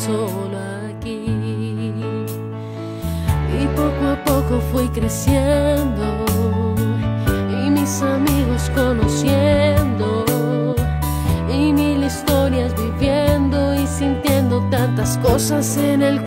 solo aquí. Y poco a poco fui creciendo y mis amigos conociendo y mil historias viviendo y sintiendo tantas cosas en el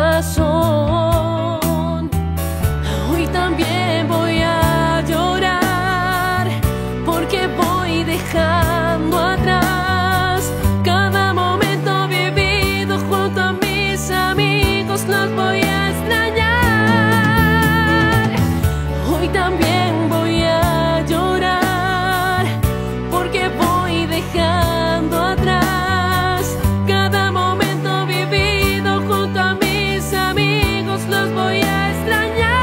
corazón. Hoy también voy a llorar porque voy dejando atrás cada momento vivido junto a mis amigos. Los voy a extrañar. Hoy también voy a llorar porque voy dejando atrás cada momento vivido junto a mis amigos. Los voy a extrañar.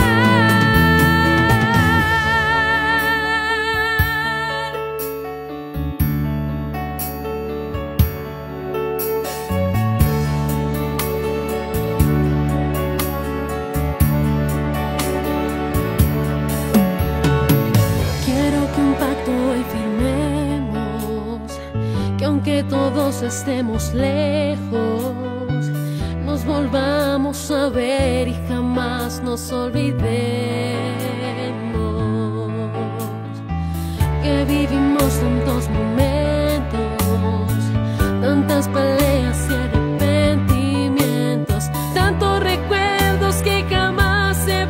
Quiero que un pacto hoy firmemos, que aunque todos estemos lejos, nos volvamos a ver y jamás nos olvidemos que vivimos tantos momentos, tantas peleas y arrepentimientos, tantos recuerdos que jamás se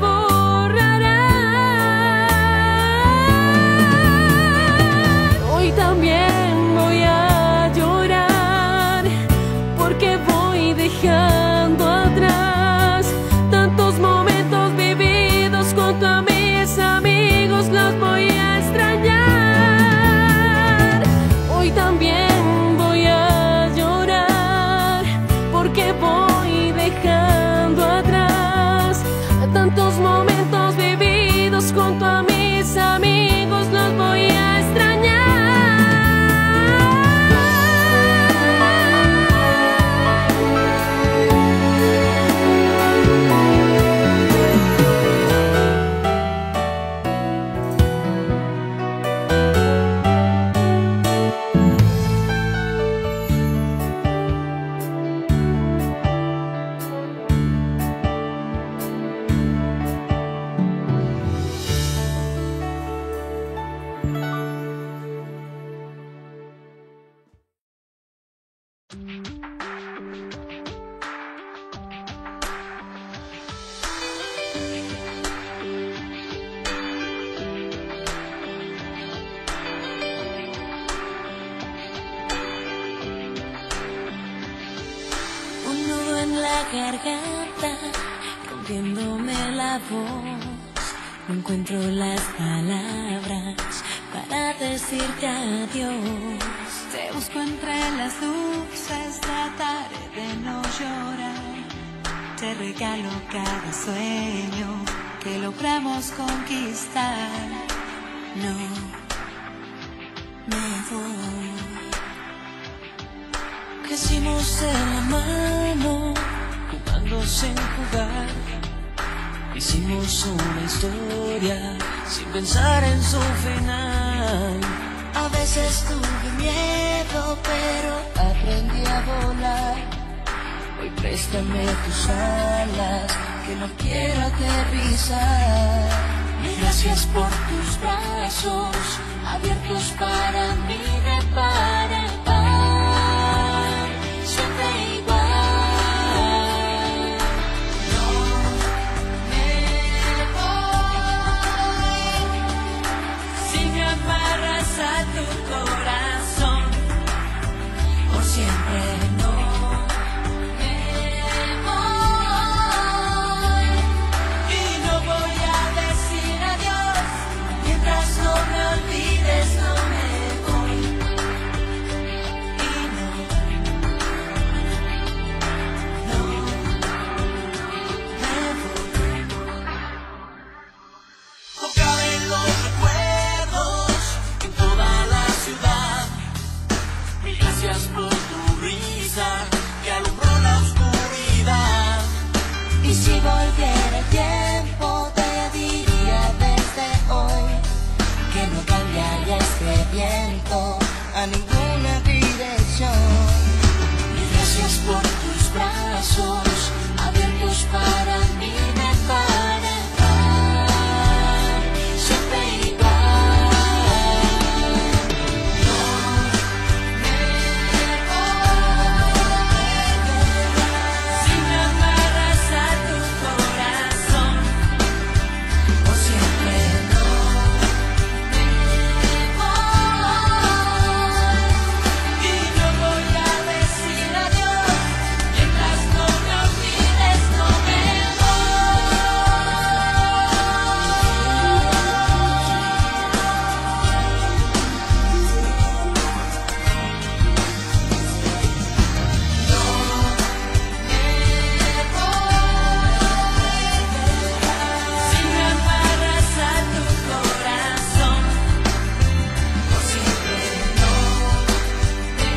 borrarán. Hoy también voy a llorar porque voy dejando atrás tantos momentos vividos junto a mis amigos. Los voy a extrañar. Hoy también voy a llorar porque voy dejando atrás tantos momentos vividos junto a mis amigos. Los voy a extrañar. Un nudo en la garganta, rompiéndome la voz. No encuentro las palabras para decirte adiós. Te busco entre las luces, trataré de no llorar. Te regalo cada sueño que logramos conquistar. No me voy. Crecimos de la mano, jugando sin jugar. Hicimos una historia sin pensar en su final. A veces tuve miedo, pero aprendí a volar. Hoy préstame tus alas, que no quiero aterrizar. Gracias por tus brazos, abiertos para mí de par en par. Siempre igual. No me voy. Si me amarras a tu corazón, por siempre no me voy. Y no voy a decir adiós mientras no me olvides, no me voy. Y no me voy. No caben los recuerdos en toda la ciudad. Mil gracias por tu risa que alumbró la oscuridad. Y si volviera el tiempo, te diría desde hoy que no cambiaría este viento a ninguna dirección. Mil gracias por tus brazos. brazos abiertos para mí de par en par, siempre igual. No me voy si me amarras a tu corazón, por siempre. No me voy y yo voy a decir adiós mientras no me olvides. No me si me amarras a tu corazón, por siempre. No me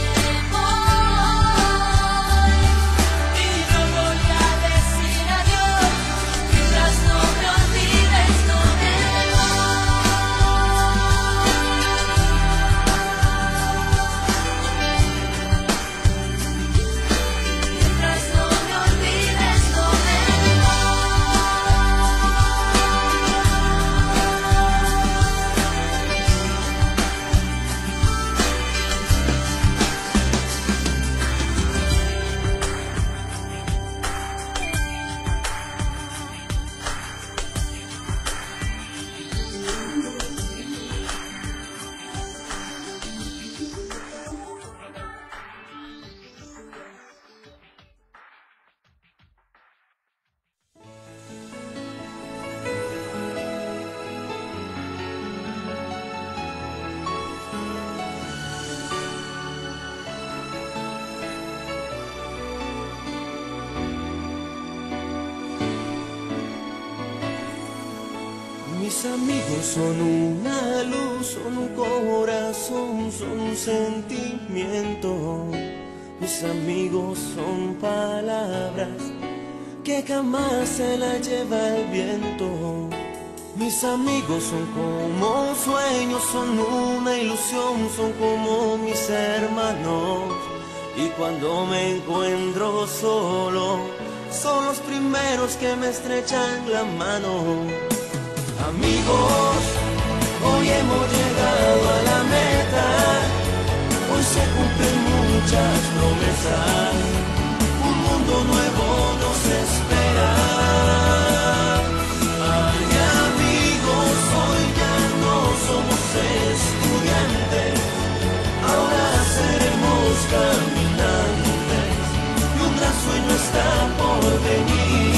voy y yo voy a decir adiós mientras no me olvides. No me mientras no me olvides. No me Mis amigos son una luz, son un corazón, son un sentimiento. Mis amigos son palabras que jamás se las lleva el viento. Mis amigos son como sueños, son una ilusión, son como mis hermanos. Y cuando me encuentro solo, son los primeros que me estrechan la mano. Amigos, hoy hemos llegado a la meta, hoy se cumplen muchas promesas, un mundo nuevo nos espera. Ay, amigos, hoy ya no somos estudiantes, ahora seremos caminantes, y un gran sueño está por venir.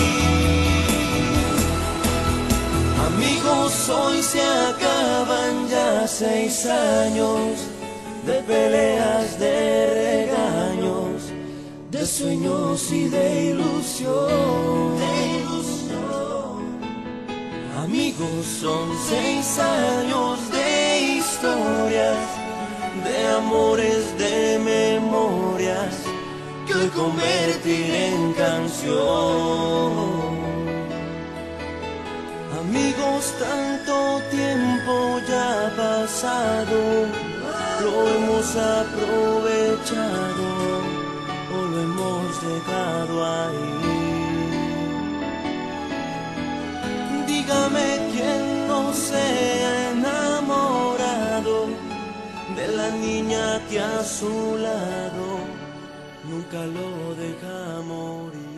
Amigos, hoy se acaban ya 6 años de peleas, de regaños, de sueños y de ilusión. Amigos, son 6 años de historias, de amores, de memorias, que hoy convertiré en canción. Amigos, tanto tiempo ya ha pasado, lo hemos aprovechado o lo hemos dejado ahí. Dígame quién no se ha enamorado de la niña que a su lado nunca lo deja morir.